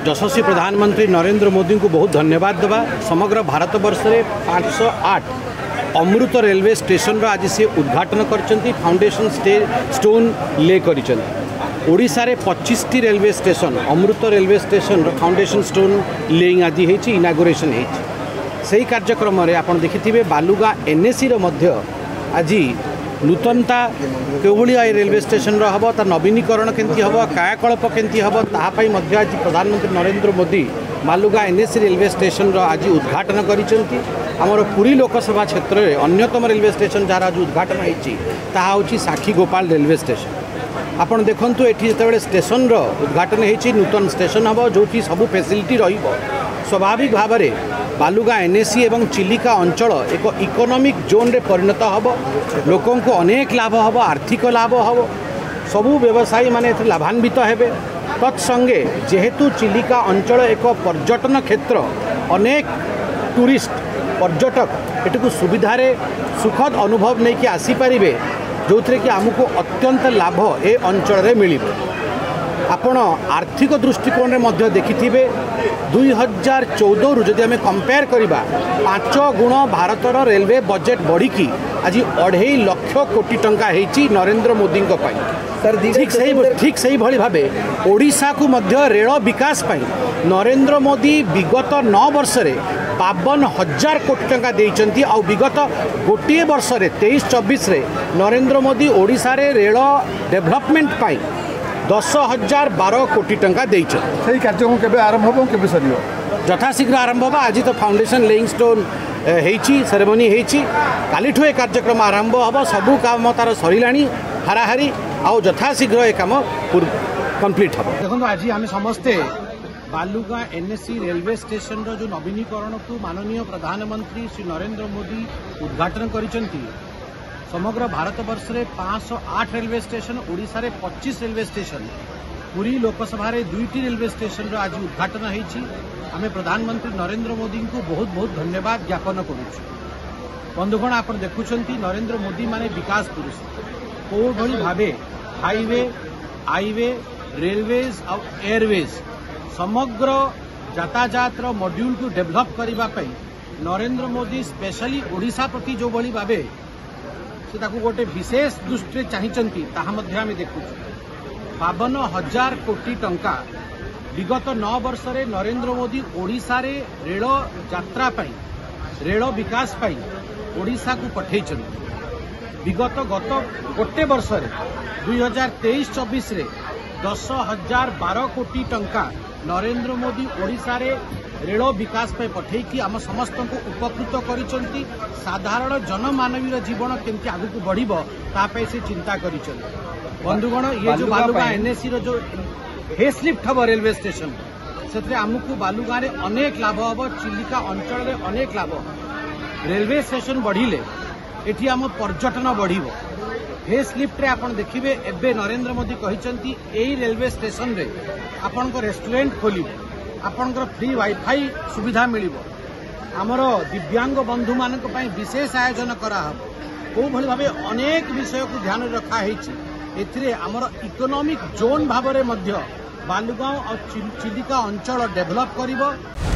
यशस्वी प्रधानमंत्री नरेंद्र मोदी को बहुत धन्यवाद देवा। समग्र भारत वर्ष में 508 अमृत रेलवे स्टेशन रो आज से उद्घाटन करछंती, फाउंडेशन स्टोन ले करछंती। ओडिशा रे 25 टी railway station Amrit railway station रो फाउंडेशन स्टोन लेइंग आज हेछि, इनागुरेशन हेछि। सही कार्यक्रम रे आपण देखिथिबे बालुगा एनएसी रो मध्य आज नूतनता केवली रेलवे स्टेशन रो हबो, तार नवीनीकरण केंती हबो, कायाकल्प केंती हबो, ताहापाई मध्य आज प्रधानमंत्री Narendra Modi Balugaon NAC railway station रो आज उद्घाटन करिसेंती। हमर पुरी लोकसभा क्षेत्र में अन्यतम रेलवे स्टेशन जार आज उद्घाटन होईची ताहा होची साखीगोपाल रेलवे स्टेशन। आपण देखंतु एठी जेतेबेले स्टेशन रो उद्घाटन होईची, नूतन स्टेशन हबो जोठी सबु फैसिलिटी रहिबो। स्वाभाविक भाव में बालुगा एनएसी एवं चिलिका अंचल एक इकोनॉमिक जोन रे परिणत हब, लोकों को अनेक लाभ हब, आर्थिक लाभ हब, सबू व्यवसायी माने लाभान्वित हेबे। तत्संगे जेहेतु चिलिका अंचल एक पर्यटन क्षेत्र, अनेक टूरिस्ट पर्यटक एटू सुविधा रे सुखद अनुभव नहीं कि आसीपारे, जो थे कि आमको अत्यंत लाभ ए अंचल रे मिलिबो। आपण आर्थिक दृष्टिकोण में मध्य देखिथिबे 2014 रु जदि आम कंपेयर करबा 5 गुण भारतर रेलवे बजेट बढ़िकी आज 2.5 लाख कोटी टंका हेची नरेंद्र मोदी को पाई। ठीक सही भली भाबे ओडिशा को मध्य रेल विकास पाई नरेंद्र मोदी विगत 9 वर्ष रे 52,000 कोटी टंका देइचंती। आ विगत गोटे वर्ष रे 23-24 रे नरेंद्र मोदी ओडिशा रे रेल डेवलपमेंट पाई 10,012 कोटी टंका देइछ। सही कार्यक्रम केबे आरंभ होबो, केबे सरियो? यथाशीघ्र आरंभ होगा। आज तो फाउंडेशन लेइंग स्टोन हेची, सेरेमनी हेची, कालीठू ए कार्यक्रम आरंभ होबो। सबू काम तार सरिलाणी हाराहारी, आ यथाशीघ्र ए काम कंप्लीट होबो। देखो आज आम समस्ते बालुगा एनएसी रेलवे स्टेशन रो जो नवीनीकरण को माननीय प्रधानमंत्री श्री नरेंद्र मोदी उद्घाटन करिसेंती। समग्र भारत वर्ष में 508 रेलवे स्टेशन, ओडिशा रे 25 रेलवे स्टेशन, पूरी लोकसभा रे 2टी रेलवे स्टेशन रो आज उद्घाटन होईची। आमे प्रधानमंत्री नरेंद्र मोदी को बहुत बहुत धन्यवाद ज्ञापन करूछु। बंधुगण आपण देखुछंती नरेंद्र मोदी माने विकास पुरुष। कोउ भली भाबे हाईवे, आईवे, रेलवेज और एयरवेज समग्र यातायात रो मॉड्यूल को डेवलप करबा पई नरेंद्र मोदी स्पेशली ओडिशा प्रति जो भली भाबे से गोटे विशेष दृष्टि चाहिए ताहा देखु। 52,000 कोटी टंका विगत 9 वर्ष रे नरेंद्र मोदी ओडिशा रे रेल यात्रा पाई, रेल विकास पाई ओडिशा को पठेइछन। विगत गोटे वर्ष रे 2023-24 रे 10,012 कोटी टंका नरेंद्र मोदी ओडिशा रे रेल विकास पे पठेकी आम समस्त को उपकृत करिसंती। साधारण जनमानवीय जीवन केमती आगु बढ़िबो तापे से चिंता करिसंती। बंधुगण ये जो बालुगा एनएसी रो जो फेसलिफ्ट हबो रेलवे स्टेशन से आमको बालुगा रे अनेक लाभ हबो, चिलिका अंचल रे अनेक लाभ। रेलवे स्टेशन बढ़िले एठी आम पर्यटन बढ़िबो। फेसलिफ्ट रे आपण देखिबे एबे नरेंद्र मोदी कहिसंती एई रेलवे स्टेशन रे आपनको रेस्टोरेंट खोलिबो, आपनकर फ्री वाईफाई सुविधा मिलिबो, आमर दिव्यांग बंधु मानक पई विशेष आयोजन करा हबो। को भली भाबे अनेक विषय को ध्यान रखा हेछि। एथिरे आमर इकोनॉमिक जोन भाबरे मध्य बालुगांव और चिलिका अंचल डेवलप करिबो।